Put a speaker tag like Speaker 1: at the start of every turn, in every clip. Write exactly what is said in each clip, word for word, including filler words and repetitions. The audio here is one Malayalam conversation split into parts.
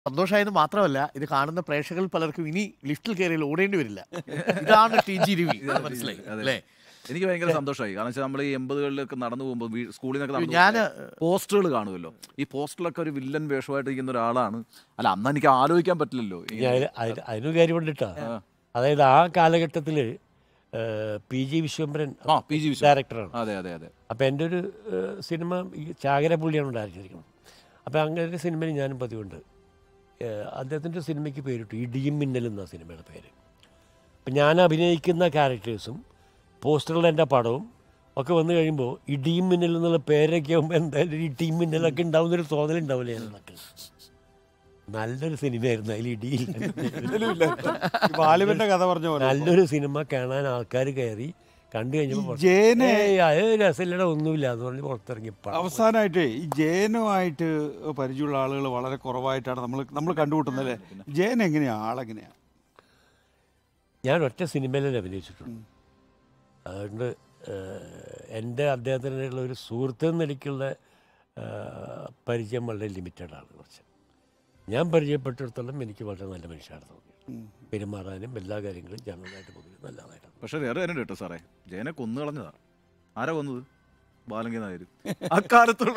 Speaker 1: സന്തോഷമായെന്ന് മാത്രമല്ല, ഇത് കാണുന്ന പ്രേക്ഷകരിൽ പലർക്കും ഇനി ലിഫ്റ്റിൽ കയറിയാൽ ഓടേണ്ടി വരില്ല. ഇതാണ് ടി ജി രവി. മനസ്സിലായി അല്ലേ?
Speaker 2: എനിക്ക് ഭയങ്കര സന്തോഷമായി. കാരണം വെച്ചാൽ നമ്മൾ ഈ എൺപതുകളിലൊക്കെ നടന്നു പോകുമ്പോൾ സ്കൂളിൽ നിന്നൊക്കെ
Speaker 1: ഞാൻ
Speaker 2: പോസ്റ്ററുകൾ കാണുമല്ലോ. ഈ പോസ്റ്ററിലൊക്കെ ഒരു വില്ലൻ വേഷമായിട്ട് ഇരിക്കുന്ന ഒരാളാണ്. അല്ല, അന്ന് എനിക്ക് ആലോചിക്കാൻ പറ്റില്ലല്ലോ.
Speaker 3: അതിനൊരു കാര്യം കൊണ്ടിട്ടാ, അതായത് ആ കാലഘട്ടത്തിൽ P G Vishwambharan
Speaker 2: P G
Speaker 3: ഡയറക്ടറാണ്.
Speaker 2: അതെ അതെ അതെ.
Speaker 3: അപ്പം എൻ്റെ ഒരു സിനിമ ഈ ചാകരപ്പുള്ളിയാണ് ഡയറക്ടറിയിരിക്കുന്നത്. അപ്പം അങ്ങനെ ഒരു സിനിമയിൽ ഞാനും പതിവുണ്ട്. അദ്ദേഹത്തിൻ്റെ സിനിമയ്ക്ക് പേരിട്ടു ഇടിയും മിന്നലും എന്ന സിനിമയുടെ പേര്. അപ്പം ഞാൻ അഭിനയിക്കുന്ന ക്യാരക്ടേഴ്സും പോസ്റ്ററിൽ എൻ്റെ പടവും ഒക്കെ വന്നു കഴിയുമ്പോൾ ഇടിയും മിന്നലും എന്നുള്ള പേരൊക്കെ ആകുമ്പോൾ എന്തായാലും ഇടിയും മിന്നലൊക്കെ ഉണ്ടാവുന്നൊരു തോന്നലുണ്ടാവില്ലേ എന്നൊക്കെ. നല്ലൊരു സിനിമയായിരുന്നു. അതിൽ ഇടിയില്ല,
Speaker 4: കഥ പറഞ്ഞ പോലെ
Speaker 3: നല്ലൊരു സിനിമ കാണാൻ ആൾക്കാർ കയറി കണ്ടു കഴിഞ്ഞപ്പോൾ രസമില്ലട ഒന്നുമില്ല എന്ന് പറഞ്ഞ് പുറത്തിറങ്ങി.
Speaker 4: അവസാനമായിട്ട് ഈ ജയനുമായിട്ട് പരിചയമുള്ള ആളുകൾ വളരെ കുറവായിട്ടാണ് നമ്മൾ നമ്മൾ കണ്ടുകൂട്ടുന്നത് അല്ലേ? ജയൻ എങ്ങനെയാ, ആളെങ്ങനെയാ?
Speaker 3: ഞാൻ ഒറ്റ സിനിമയിലെ അഭിനയിച്ചിട്ടുണ്ട്. അതുകൊണ്ട് എൻ്റെ അദ്ദേഹത്തിനുള്ള ഒരു സുഹൃത്ത് നിലയ്ക്കുള്ള പരിചയം വളരെ ലിമിറ്റഡാണ്. കുറച്ച് ഞാൻ പരിചയപ്പെട്ടിടത്തോളം എനിക്ക് വളരെ നല്ല മനുഷ്യരാണ് തോന്നിയത്. പെരുമാറാനും എല്ലാ കാര്യങ്ങളും ജനറലായിട്ട് പൊതുവെ നല്ലതായിട്ടാണ്.
Speaker 2: പക്ഷെ വേറെ കാര്യം കേട്ടോ സാറേ, ജയനെ കൊന്നു കളഞ്ഞതാ. ആരാ കൊന്നത്? ബാലങ്കി നായർ. അക്കാലത്തുള്ള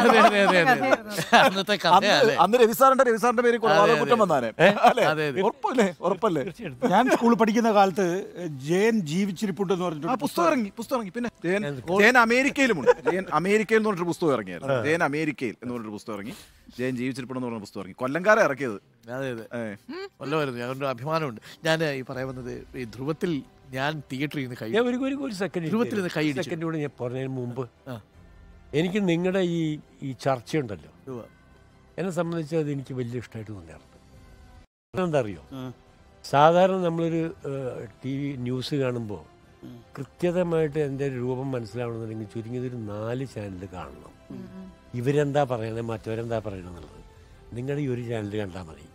Speaker 2: അന്ന് രവിസാറിന്റെ രവിസാറിന്റെ പേര് കുറ്റം വന്നാലേ. ഉറപ്പല്ലേ? ഉറപ്പല്ലേ?
Speaker 4: ഞാൻ സ്കൂളിൽ പഠിക്കുന്ന കാലത്ത് ജയൻ ജീവിച്ചിരിപ്പുണ്ടെന്ന് പറഞ്ഞിട്ട്
Speaker 2: പുസ്തകം ഇറങ്ങി പുസ്തകം ഇറങ്ങി പിന്നെ ജയൻ ജയൻ അമേരിക്കയിലുമുണ്ട്. ജയൻ അമേരിക്കയിൽ എന്ന് പറഞ്ഞൊരു പുസ്തകം ഇറങ്ങിയായിരുന്നു. ജയൻ അമേരിക്കയിൽ എന്ന് പറഞ്ഞൊരു പുസ്തകം ഇറങ്ങി. ജയൻ ജീവിച്ചിരിപ്പുണ്ടെന്ന് പറഞ്ഞ പുസ്തകം ഇറങ്ങി. കൊല്ലംകാരെ ഇറക്കിയത്.
Speaker 1: അതെ അതെ, കൊല്ലമായിരുന്നു. ഞങ്ങളുടെ അഭിമാനമുണ്ട്. ഞാൻ ഈ പറയാൻ വന്നത്, ഈ ധ്രുവത്തിൽ ഞാൻ തിയേറ്ററിൽ നിന്ന് കൈ
Speaker 3: ഒരു സെക്കൻഡ്
Speaker 1: ധ്രുവത്തിൽ നിന്ന് കൈ
Speaker 3: സെക്കൻഡ് കൂടെ ഞാൻ പറഞ്ഞതിന് മുമ്പ് എനിക്ക് നിങ്ങളുടെ ഈ ഈ ചർച്ചയുണ്ടല്ലോ, എന്നെ സംബന്ധിച്ച് അത് എനിക്ക് വലിയ ഇഷ്ടമായിട്ട് തോന്നിയാറുണ്ട്. എന്താ അറിയോ, സാധാരണ നമ്മളൊരു ടി വി ന്യൂസ് കാണുമ്പോൾ കൃത്യമായിട്ട് എൻ്റെ രൂപം മനസ്സിലാവണമെന്നുണ്ടെങ്കിൽ ചുരുങ്ങിയതൊരു നാല് ചാനൽ കാണണം. ഇവരെന്താ പറയണത്, മറ്റവരെന്താ പറയണമെന്നുള്ളത് നിങ്ങളുടെ ഈ ഒരു ചാനൽ കണ്ടാൽ മതി.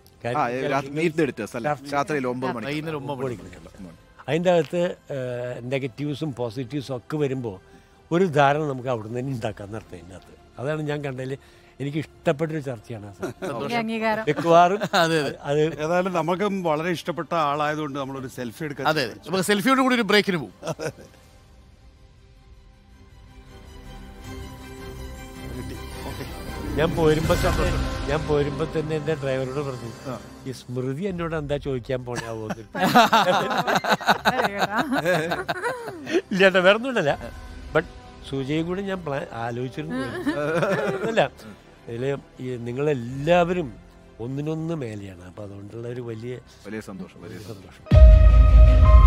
Speaker 3: അതിൻ്റെ അകത്ത് നെഗറ്റീവ്സും പോസിറ്റീവ്സും ഒക്കെ വരുമ്പോൾ ഒരു ധാരണ നമുക്ക് അവിടെ നിന്ന് തന്നെ ഉണ്ടാക്കാൻ നടത്തും. അതിനകത്ത് അതാണ് ഞാൻ കണ്ടതിൽ എനിക്ക് ഇഷ്ടപ്പെട്ടൊരു ചർച്ചയാണ്. മിക്കവാറും അത്
Speaker 4: ഏതായാലും നമുക്ക് വളരെ ഇഷ്ടപ്പെട്ട ആളായതുകൊണ്ട് നമ്മളൊരു സെൽഫി എടുക്കാം.
Speaker 1: അതെ, നമുക്ക് സെൽഫിയോട് കൂടി ഒരു ബ്രേക്കിന് പോകും.
Speaker 3: ഞാൻ പോരുമ്പോ തന്നെ ഞാൻ പോരുമ്പോ തന്നെ എന്റെ ഡ്രൈവറോട് പറഞ്ഞു, ഈ സ്മൃതി എന്നോട് എന്താ ചോദിക്കാൻ പോണാവോ? ഇല്ലേട്ടാ, വേറെ ഒന്നുമില്ല. ബട്ട് സൂചിയും കൂടി ഞാൻ പ്ലാൻ ആലോചിച്ചിരുന്നില്ല. ഇതില് ഈ നിങ്ങളെല്ലാവരും ഒന്നിനൊന്ന് മേലെയാണ്. അപ്പൊ അതുകൊണ്ടുള്ള ഒരു വലിയ
Speaker 2: വലിയ സന്തോഷം വലിയ സന്തോഷം